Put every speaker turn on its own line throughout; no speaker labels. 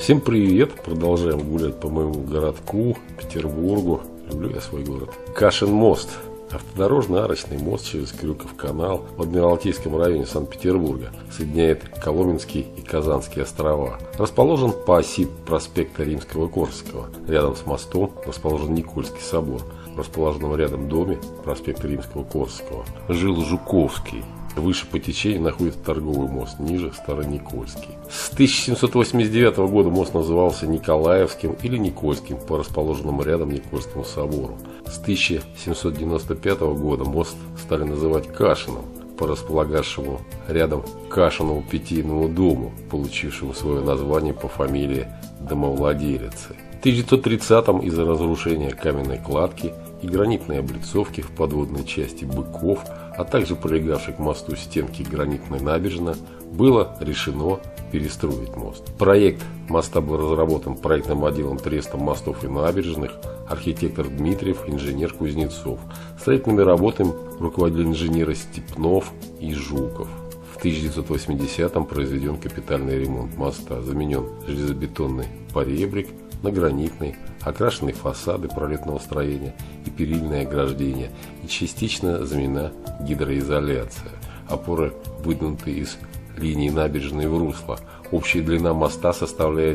Всем привет! Продолжаем гулять по моему городку, Петербургу. Люблю я свой город. Кашин мост. Автодорожно-арочный мост через Крюков канал в Адмиралтейском районе Санкт-Петербурга соединяет Коломенские и Казанские острова. Расположен по оси проспекта Римского-Корсакова. Рядом с мостом расположен Никольский собор. В расположенном рядом доме проспекта Римского-Корсакова жил Жуковский. Выше по течению находится торговый мост, ниже Староникольский. С 1789 года мост назывался Николаевским или Никольским по расположенному рядом Никольскому собору. С 1795 года мост стали называть Кашиным по располагавшему рядом Кашинову питейному дому, получившему свое название по фамилии домовладелицы. В 1930-м из-за разрушения каменной кладки и гранитной облицовки в подводной части Быков, а также прилегавшей к мосту стенки гранитной набережной, было решено перестроить мост. Проект моста был разработан проектным отделом Треста мостов и набережных, архитектор Дмитриев, инженер Кузнецов. Строительными работами руководили инженеры Степнов и Жуков. В 1980-м произведен капитальный ремонт моста, заменен железобетонный поребрик на гранитный, окрашены фасады пролетного строения и перильное ограждение, и частично заменена гидроизоляция. Опоры выдвинуты из линии набережной в русло. Общая длина моста составляет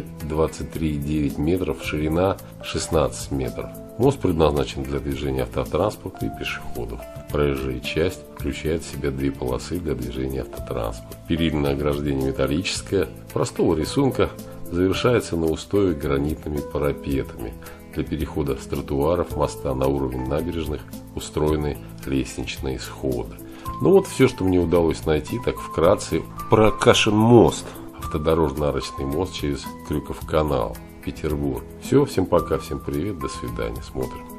23,9 метров, ширина 16 метров. Мост предназначен для движения автотранспорта и пешеходов. Проезжая часть включает в себя две полосы для движения автотранспорта. Перильное ограждение металлическое, простого рисунка, завершается на устое гранитными парапетами. Для перехода с тротуаров моста на уровень набережных устроены лестничные сходы. Ну вот все, что мне удалось найти, так вкратце про Кашин мост. Автодорожно-арочный мост через Крюков канал, Петербург. Все, всем пока, всем привет, до свидания, смотрим.